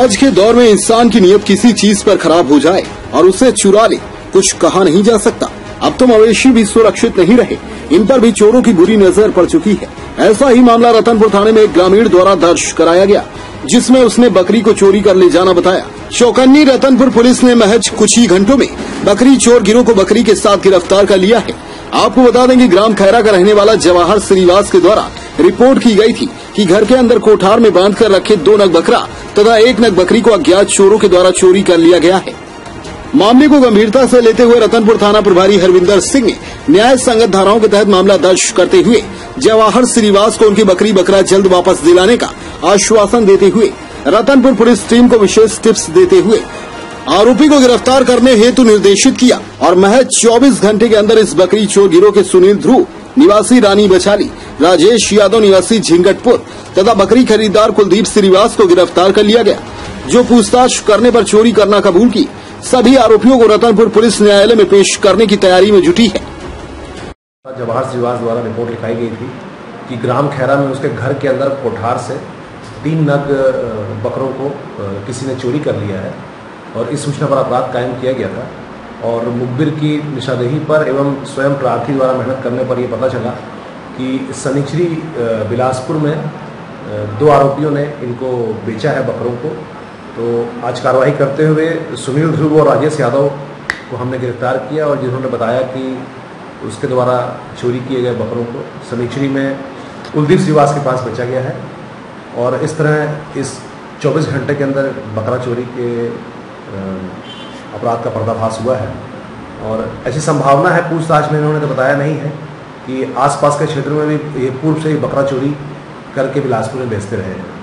आज के दौर में इंसान की नीयत किसी चीज पर खराब हो जाए और उसे चुरा ले, कुछ कहा नहीं जा सकता। अब तो मवेशी भी सुरक्षित नहीं रहे, इन पर भी चोरों की बुरी नजर पड़ चुकी है। ऐसा ही मामला रतनपुर थाने में एक ग्रामीण द्वारा दर्ज कराया गया, जिसमें उसने बकरी को चोरी कर ले जाना बताया। चौकन्नी रतनपुर पुलिस ने महज कुछ ही घंटों में बकरी चोर गिरोह को बकरी के साथ गिरफ्तार कर लिया है। आपको बता दें कि ग्राम खैरा का रहने वाला जवाहर श्रीवास के द्वारा रिपोर्ट की गई थी कि घर के अंदर कोठार में बांधकर रखे 2 नग बकरा तथा 1 नग बकरी को अज्ञात चोरों के द्वारा चोरी कर लिया गया है। मामले को गंभीरता से लेते हुए रतनपुर थाना प्रभारी हरविंदर सिंह ने न्याय संगत धाराओं के तहत मामला दर्ज करते हुए जवाहर श्रीवास को उनकी बकरी बकरा जल्द वापस दिलाने का आश्वासन देते हुए रतनपुर पुलिस टीम को विशेष टिप्स देते हुए आरोपी को गिरफ्तार करने हेतु निर्देशित किया और महज 24 घंटे के अंदर इस बकरी चोर गिरोह के सुनील ध्रुव निवासी रानी बछाली, राजेश यादव निवासी झिंगटपुर तथा बकरी खरीदार कुलदीप श्रीवास को गिरफ्तार कर लिया गया, जो पूछताछ करने पर चोरी करना कबूल की। सभी आरोपियों को रतनपुर पुलिस न्यायालय में पेश करने की तैयारी में जुटी है। जवाहर श्रीवास द्वारा रिपोर्ट लिखाई गई थी कि ग्राम खैरा में उसके घर के अंदर कोठार से 3 नग बकरों को किसी ने चोरी कर लिया है और इस सूचना पर अपराध कायम किया गया था। और मुखबिर की निशानदेही पर एवं स्वयं प्रार्थी द्वारा मेहनत करने पर यह पता चला कि शनिचरी बिलासपुर में 2 आरोपियों ने इनको बेचा है बकरों को। तो आज कार्रवाई करते हुए सुनील ध्रुव और राजेश यादव को हमने गिरफ्तार किया और जिन्होंने बताया कि उसके द्वारा चोरी किए गए बकरों को शनिचरी में कुलदीप श्रीवास के पास बेचा गया है। और इस तरह इस 24 घंटे के अंदर बकरा चोरी के अपराध का पर्दाफाश हुआ है। और ऐसी संभावना है, पूछताछ में इन्होंने तो बताया नहीं है, कि आसपास के क्षेत्र में भी ये पूर्व से ही बकरा चोरी करके बिलासपुर में बेचते रहे हैं।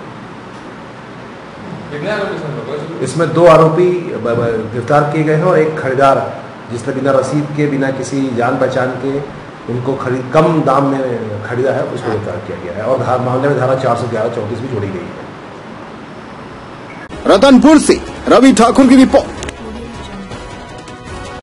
इसमें 2 आरोपी गिरफ्तार किए गए हैं और एक खरीदार जिसने बिना रसीद के, बिना किसी जान पहचान के उनको कम दाम में खरीदा है, उसको गिरफ्तार किया गया है। और मामले में धारा 411-34 भी जोड़ी गई है। रतनपुर से रवि ठाकुर की रिपोर्ट।